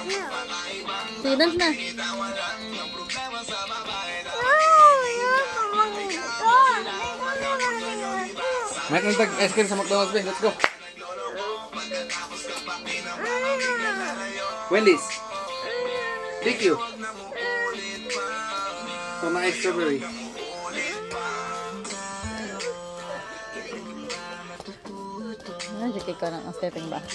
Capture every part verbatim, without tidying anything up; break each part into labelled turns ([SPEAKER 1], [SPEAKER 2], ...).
[SPEAKER 1] Sige, dance na.
[SPEAKER 2] Mike, nagtag ice cream sa McDonald's, be. Let's go. Wendy's. Thank you. So, mga strawberry.
[SPEAKER 1] Ano, jake ko ng stepping ba?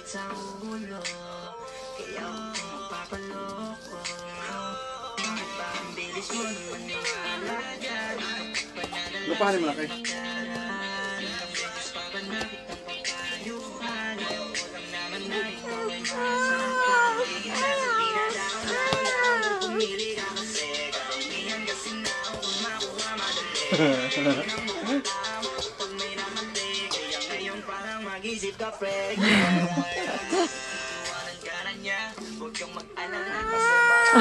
[SPEAKER 2] Lupahan mo na kayo.
[SPEAKER 3] Mag-isip ka, Fred. Huwag kang mag-alala kasi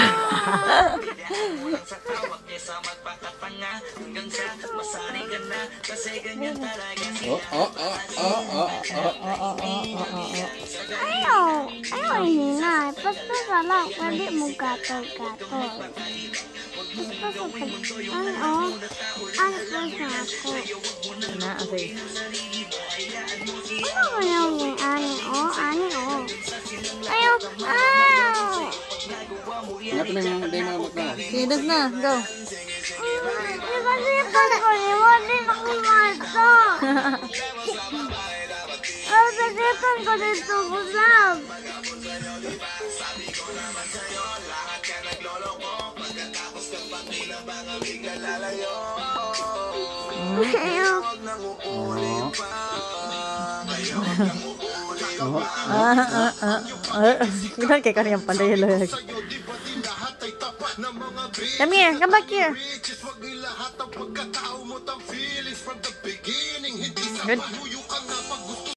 [SPEAKER 3] walang sa tawag niya sa magpakatanga hanggang sa masanay ka na kasi ganyan talaga
[SPEAKER 2] Oh, oh, oh, oh, oh, oh.
[SPEAKER 4] Ayaw. Ayaw hinay. Basta sa lang. Pwede mo gatol-gatol. Basta sa pag... Ano? Ano po sa ako?
[SPEAKER 1] Na, okay.
[SPEAKER 4] Ano mo yung ani o? Ani o? Ayaw. Ayaw.
[SPEAKER 2] Nga ito na yung day mga McDonald's.
[SPEAKER 1] Sige, dance na. Go.
[SPEAKER 4] Iba-iba ko. Iwali na kumasa. Ang sakitan ko dito, busab. Ayaw.
[SPEAKER 1] Ah, ah, ah. Kita kayak kalian pandai lah. Come here, come back here. Good.